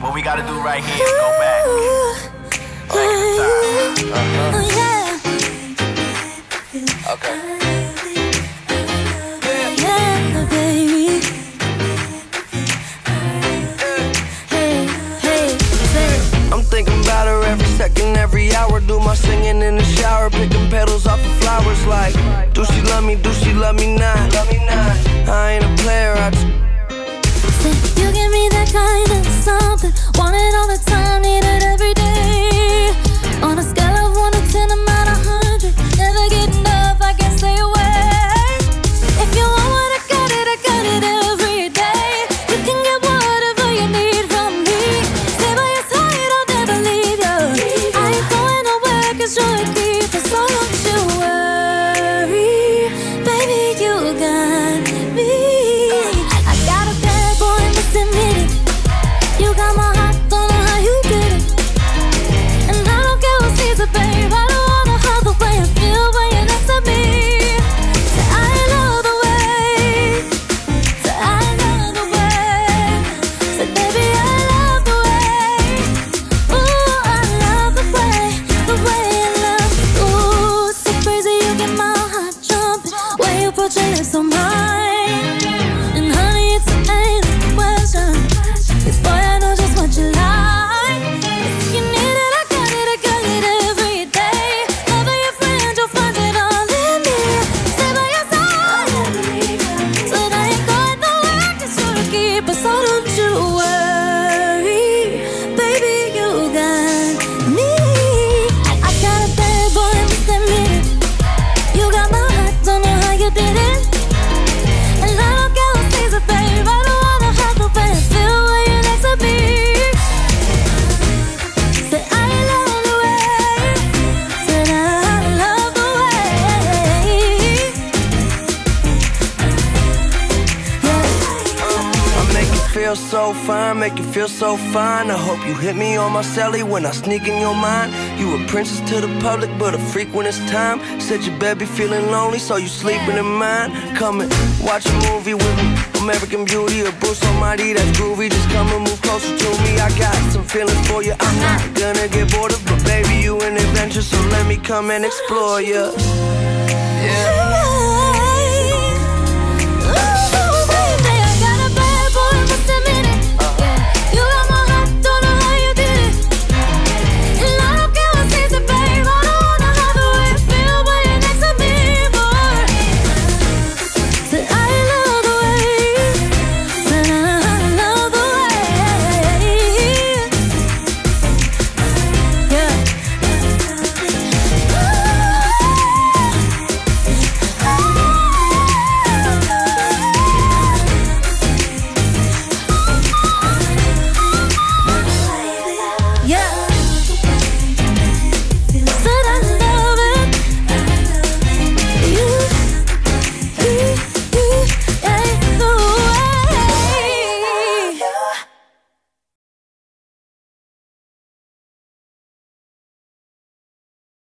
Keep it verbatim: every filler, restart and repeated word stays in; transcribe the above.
What we gotta do right here is go back. Back in time. Uh-huh. Oh, yeah. Okay. Yeah, baby. Hey, hey, say. I'm thinking about her every second, every hour. Do my singing in the shower, picking petals off of flowers. Like, do she love me, do she love me not? Love me not. I ain't a player, I just Say, you give me that kind of something. Want it all the time, need it every day. On a scale of one to ten, I'm at a hundred. Never get enough, I can't stay away. If you want what I got it, I got it every day. You can get whatever you need from me. Stay by your side, I'll never leave you. I ain't going nowhere, cause you're a keeper, so don't you worry. Baby, you got me. I got a bad boy, must admit it. You got my heart, don't know how you did it. And I don't care what sees it, babe. I don't wanna hide the way I feel when you're next to me. Say I love the way. Say I love the way. Say baby, I love the way. Ooh, I love the way, the way I love. Ooh, so crazy you get my heart jumping when you put your lips on mine. And honey, it's ain't a question. This boy, I know just what you like. If you need it, I got it, I got it every day. Loving your friend, you'll find it all in me. Stay by your side, so I ain't going nowhere, cause you're a keeper, so don't you worry. Baby, you got me. I, I got a bad boy, must admit it. You got my heart, don't know how you did it. And I don't care what sees it, babe. I don't wanna hide the way I feel when you're next to me. Say I love the way. Said I love the way. Yeah. I make you feel so fine, make you feel so fine. I hope you hit me on my celly when I sneak in your mind. You a princess to the public, but a freak when it's time. Said your baby feeling lonely, so you sleeping in mine. Come and watch a movie with me, American Beauty or Bruce Almighty, that's groovy. Just come and move closer to me. I got some feelings for you, I'm not gonna get bored of, but baby, you an adventure, so let me come and explore you.